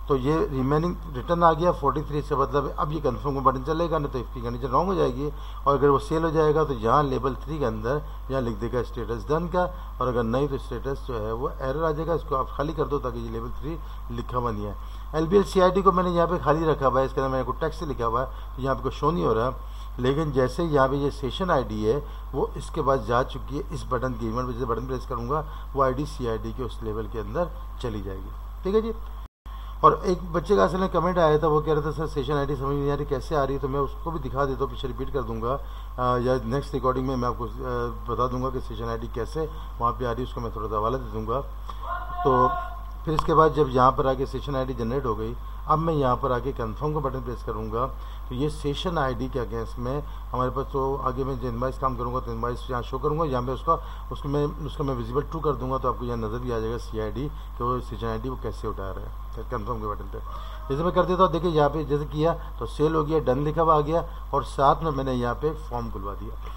A: तो ये रिमेनिंग रिटर्न आ गया फोर्टी थ्री से, मतलब अब ये कन्फर्म का बटन चलेगा, नहीं तो इसकी कंडीशन रॉन्ग हो जाएगी। और अगर वो सेल हो जाएगा तो यहाँ लेवल थ्री के अंदर यहाँ लिख देगा स्टेटस डन का, और अगर नहीं तो स्टेटस जो है वो एरर आ जाएगा। इसको आप खाली कर दो ताकि ये लेवल थ्री लिखा हुआ नहीं है। L B L C I D को मैंने यहाँ पे खाली रखा हुआ है, इसके अंदर मैंने कोई टेक्स्ट लिखा हुआ है तो यहाँ पे कोई शो नहीं हो रहा, लेकिन जैसे यहाँ पे ये सेशन आईडी है वो इसके बाद जा चुकी है इस बटन की इवेंट, जैसे बटन प्रेस करूँगा वो आईडी सीआईडी के उस लेवल के अंदर चली जाएगी। ठीक है जी। और एक बच्चे का असल में कमेंट आया था, वो कह रहा था सर सेशन आईडी समझ नहीं आ रही कैसे आ रही है, तो मैं उसको भी दिखा देता हूँ, पीछे रिपीट कर दूंगा आ, या नेक्स्ट रिकॉर्डिंग में मैं आपको आ, बता दूंगा कि सेशन आईडी कैसे वहाँ पे आ रही है, उसको मैं थोड़ा सा हवाला दे दूंगा। तो फिर इसके बाद जब यहाँ पर आके सेशन आईडी जनरेट हो गई, अब मैं यहाँ पर आके कंफर्म का बटन प्रेस करूँगा तो ये सेशन आईडी के अगेंस्ट में हमारे पास, तो आगे मैं जो इनवाइस काम करूँगा तो इनवाइस यहाँ शो करूँगा, यहाँ पे उसका उसको मैं उसको मैं विजिबल टू कर दूँगा तो आपको यहाँ नज़र भी आ जाएगा सी आई डी कि वो सेशन आईडी वो कैसे उठा रहा है कंफर्म के बटन पे। जैसे मैं कर देता हूँ, देखिए यहाँ पे जैसे किया तो सेल हो गया, डन लिखा हुआ आ गया, और साथ में मैंने यहाँ पे फॉर्म खुलवा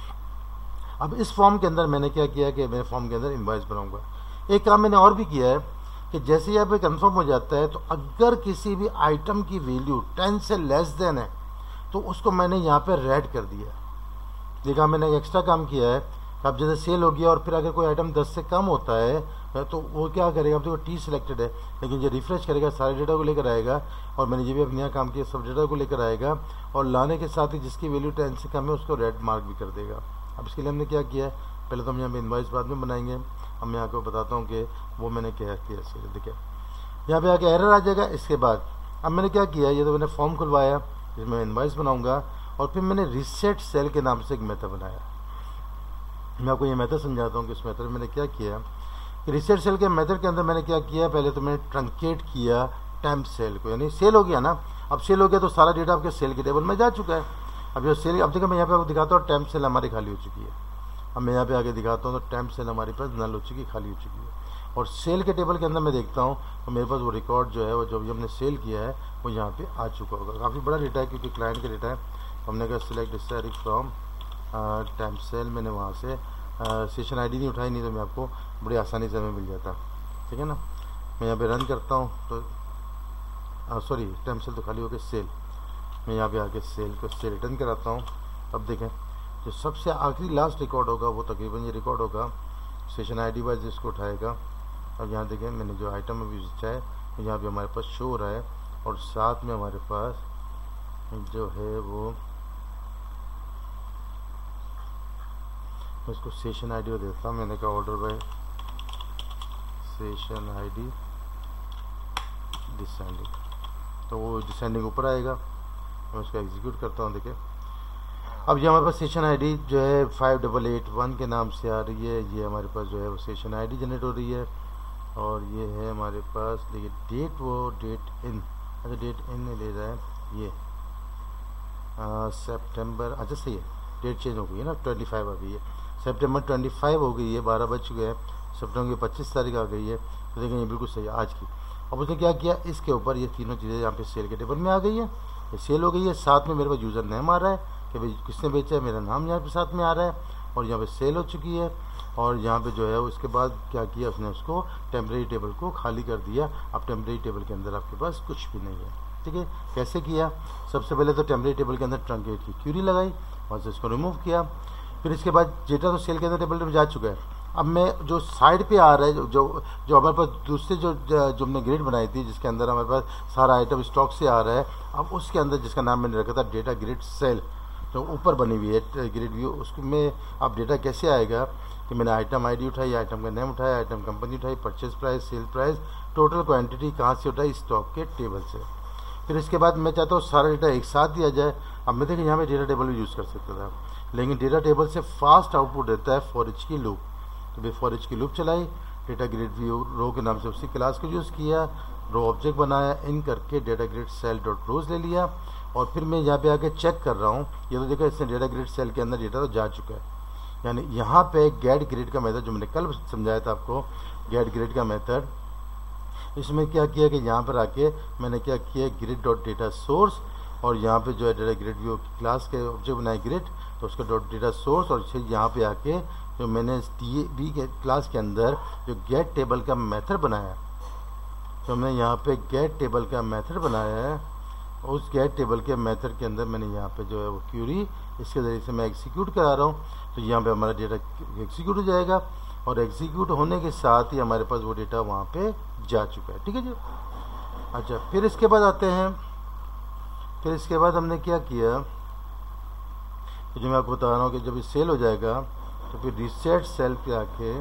A: दिया। अब इस फॉर्म के अंदर मैंने क्या किया कि मैं फॉर्म के अंदर इनवाइस बनाऊँगा। एक काम मैंने और भी किया है कि जैसे यहाँ पे कंफर्म हो जाता है तो अगर किसी भी आइटम की वैल्यू टेन से लेस देन है तो उसको मैंने यहाँ पे रेड कर दिया। देखा मैंने एक्स्ट्रा काम किया है। अब जैसे सेल हो गया और फिर अगर कोई आइटम दस से कम होता है तो वो क्या करेगा, अब देखो टी सिलेक्टेड है लेकिन जो रिफ्रेश करेगा सारे डेटा को लेकर आएगा, और मैंने ये भी अब नया काम किया सब डेटा को लेकर आएगा, और लाने के साथ ही जिसकी वैल्यू टेन से कम है उसको रेड मार्क भी कर देगा। अब इसके लिए हमने क्या किया है, पहले तो हम यहाँ पे इनवाइस बाद में बनाएंगे, अब मैं आपको बताता हूँ कि वो मैंने क्या किया। इसके देखिए यहाँ पे आके एरर आ जाएगा। इसके बाद अब मैंने क्या किया, ये तो मैंने फॉर्म खुलवाया जिसमें मैं इनवाइस बनाऊंगा, और फिर मैंने रिसेट सेल के नाम से एक मेथड बनाया। मैं आपको ये मेथड समझाता हूँ कि इस मेथड में मैंने क्या किया कि रिसेट सेल के मेथड के अंदर मैंने क्या किया, पहले तो मैंने ट्रंकेट किया टेम्प सेल को, यानी सेल हो गया ना, अब सेल हो गया तो सारा डेटा आपके सेल के टेबल में जा चुका है। अब जो सेल, अब देखो मैं यहाँ पे आपको दिखाता हूँ टेम्प सेल हमारी खाली हो चुकी है। अब मैं यहाँ पे आगे दिखाता हूँ तो टेम्प सेल हमारे पास नल हो चुकी है, खाली हो चुकी है, और सेल के टेबल के अंदर मैं देखता हूँ तो मेरे पास वो रिकॉर्ड जो है वो जो भी हमने सेल किया है वो यहाँ पे आ चुका होगा। काफ़ी बड़ा डेटा है क्योंकि क्लाइंट का डेटा है। हमने कहा select distinct from temp sale, मैंने वहाँ से सेशन आईडी नहीं उठाई, नहीं तो मैं आपको बड़ी आसानी से हमें मिल जाता। ठीक है ना। मैं यहाँ पे रन करता हूँ तो सॉरी टेम्प सेल तो खाली हो गया, सेल मैं यहाँ पे आके सेल को से रिटर्न कराता हूँ। अब देखें जो सबसे आखिरी लास्ट रिकॉर्ड होगा वो तकरीबन ये रिकॉर्ड होगा सेशन आईडी वाइज जिसको उठाएगा। अब यहाँ देखें मैंने जो आइटम अभी यूज है तो यहाँ पे हमारे पास शो हो रहा है, और साथ में हमारे पास जो है वो मैं इसको सेशन आईडी देता हूँ। मैंने कहा order by session ID descending, तो वो डिसेंडिंग ऊपर आएगा। मैं उसको एग्जीक्यूट करता हूँ। देखिए अब ये हमारे पास सेशन आईडी जो है फाइव डबल एट वन के नाम से आ रही है, ये हमारे पास जो है वो सेशन आईडी जनरेट हो रही है, और ये है हमारे पास देखिए डेट, वो डेट इन, अच्छा डेट इन ले रहा है ये सितंबर, अच्छा सही है डेट चेंज हो गई है ना, ट्वेंटी फाइव आ गई है, सितंबर ट्वेंटी फाइव हो गई है, बारह बज चुके हैं, सितंबर की पच्चीस तारीख आ गई है। तो देखें ये बिल्कुल सही है आज की। अब उसने क्या किया, इसके ऊपर ये तीनों चीज़ें यहाँ पे सेल के टेबल में आ गई है, ये सेल हो गई है, साथ में मेरे पास यूज़र नेम आ रहा है कि भाई किसने बेचा है, मेरा नाम यहाँ पे साथ में आ रहा है, और यहाँ पे सेल हो चुकी है। और यहाँ पे जो है उसके बाद क्या किया उसने, उसको टेम्परेरी टेबल को खाली कर दिया। अब टेम्परेरी टेबल के अंदर आपके पास कुछ भी नहीं है। ठीक है, कैसे किया, सबसे पहले तो टेम्परेरी टेबल के अंदर ट्रंकेट की क्यूरी लगाई और से इसको रिमूव किया। फिर इसके बाद डेटा तो सेल के अंदर टेबल में जा चुका है। अब मैं जो साइड पे आ रहा है, जो जो, जो हमारे पास दूसरे जो जो हमने ग्रिड बनाई थी जिसके अंदर हमारे पास सारा आइटम स्टॉक से आ रहा है, अब उसके अंदर जिसका नाम मैंने रखा था डेटा ग्रिड सेल, जो ऊपर बनी हुई है ग्रिड व्यू, उसमें अब डेटा कैसे आएगा कि मैंने आइटम आईडी उठाई, आइटम का नेम उठाया, आइटम कंपनी उठाई, purchase price, sale price, total quantity कहाँ से उठाई, स्टॉक के टेबल से। फिर इसके बाद मैं चाहता हूँ सारा डेटा एक साथ दिया जाए। अब मैं देखिए यहाँ पे डेटा टेबल भी यूज़ कर सकता था, लेकिन डेटा टेबल से फास्ट आउटपुट देता है फॉर इच की लूप, तो भाई फॉर इच की लूप चलाई, डेटा ग्रिड व्यू रो के नाम से उसी क्लास को यूज़ किया, रो ऑब्जेक्ट बनाया, इन करके data grid cell dot rows ले लिया। और फिर मैं यहाँ पे आके चेक कर रहा हूँ, ये तो देखो इसने डेटा ग्रिड सेल के अंदर डेटा तो जा चुका है, यानी यहाँ पे गेट ग्रिड का मेथड जो मैंने कल समझाया था आपको, गेट ग्रिड का मेथड, इसमें क्या किया कि यहाँ पर आके मैंने क्या किया, ग्रिड डॉट डेटा सोर्स, और यहाँ पे जो है डेटा ग्रिड व्यू क्लास के ऑब्जेक्ट बनाए ग्रिड, तो उसका डॉट डेटा सोर्स, और फिर यहाँ पे आके जो मैंने टी बी के क्लास के अंदर जो गेट टेबल का मेथड बनाया, तो हमने यहाँ पे गेट टेबल का मेथड बनाया है। उस गेट टेबल के मेथड के अंदर मैंने यहाँ पे जो है वो क्यूरी इसके ज़रिए से मैं एग्जीक्यूट करा रहा हूँ। तो यहाँ पे हमारा डेटा एग्जीक्यूट हो जाएगा और एग्जीक्यूट होने के साथ ही हमारे पास वो डेटा वहाँ पे जा चुका है। ठीक है जी। अच्छा, फिर इसके बाद आते हैं, फिर इसके बाद हमने क्या किया, तो जो मैं आपको बता रहा हूँ कि जब ये सेल हो जाएगा तो फिर रिसेट सेल पे आके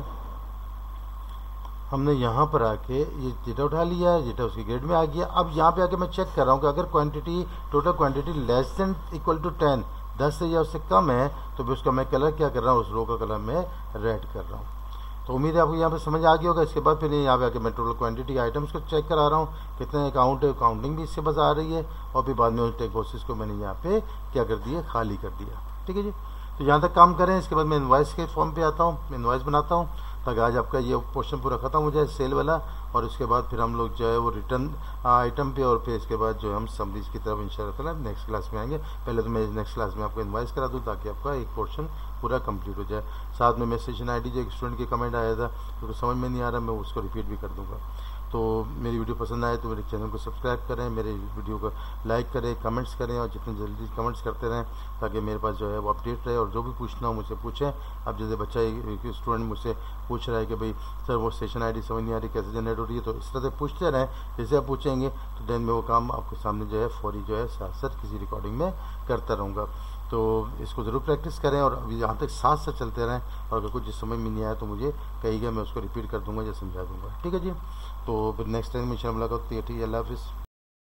A: हमने यहाँ पर आके ये डेटा उठा लिया, डेटा उसके ग्रेड में आ गया। अब यहाँ पे आके मैं चेक कर रहा हूँ कि अगर quantity total quantity less than equal to ten, दस से या उससे कम है, तो फिर उसका मैं कलर क्या कर रहा हूँ, उस रो का कलर मैं रेड कर रहा हूँ। तो उम्मीद है आपको यहाँ पे समझ आ गया होगा। इसके बाद फिर यहाँ पे आके मैं टोटल क्वांटिटी आइटम्स को चेक करा रहा हूँ, कितने अकाउंट है, काउंटिंग भी इससे बस आ रही है, और फिर बाद में उस टेक बॉक्सेस को मैंने यहाँ पे क्या कर दिया, खाली कर दिया। ठीक है जी। तो यहाँ तक काम करें। इसके बाद मैं इनवॉइस के फॉर्म पे आता हूँ, मैं इनवॉइस बनाता हूँ ताकि आज आपका ये पोर्शन पूरा खत्म हो जाए सेल वाला, और उसके बाद फिर हम लोग जो है वो रिटर्न आइटम पे, और फिर इसके बाद जो है हम समरीज की तरफ इंशाल्लाह नेक्स्ट क्लास में आएंगे। पहले तो मैं नेक्स्ट क्लास में आपको इनवॉइस करा दूँ ताकि आपका एक पोर्शन पूरा कंप्लीट हो जाए। साथ में मैं सेशन आई डी जो एक स्टूडेंट के कमेंट आया था तो समझ में नहीं आ रहा, मैं उसको रिपीट भी कर दूँगा। तो मेरी वीडियो पसंद आए तो मेरे चैनल को सब्सक्राइब करें, मेरे वीडियो को लाइक करें, कमेंट्स करें, और जितनी जल्दी कमेंट्स करते रहें ताकि मेरे पास जो है वो अपडेट रहे, और जो भी पूछना हो मुझसे पूछें। अब जैसे बच्चा एक स्टूडेंट मुझसे पूछ रहा है कि भाई सर वो सेशन आईडी समझ नहीं आ रही, कैसे जनरेट हो रही है, तो इस तरह से पूछते रहें। जैसे आप पूछेंगे तो देन मैं वो काम आपके सामने जो है फौरी जो है साथ साथ किसी रिकॉर्डिंग में करता रहूँगा। तो इसको ज़रूर प्रैक्टिस करें और यहाँ तक साथ साथ चलते रहें, और अगर कुछ समझ में नहीं आया तो मुझे कहिएगा, मैं उसको रिपीट कर दूँगा या समझा दूँगा। ठीक है जी। तो फिर नेक्स्ट टाइम इंशाल्लाह मुलाकात होती है। ठीक है, अल्लाह हाफ़िज़।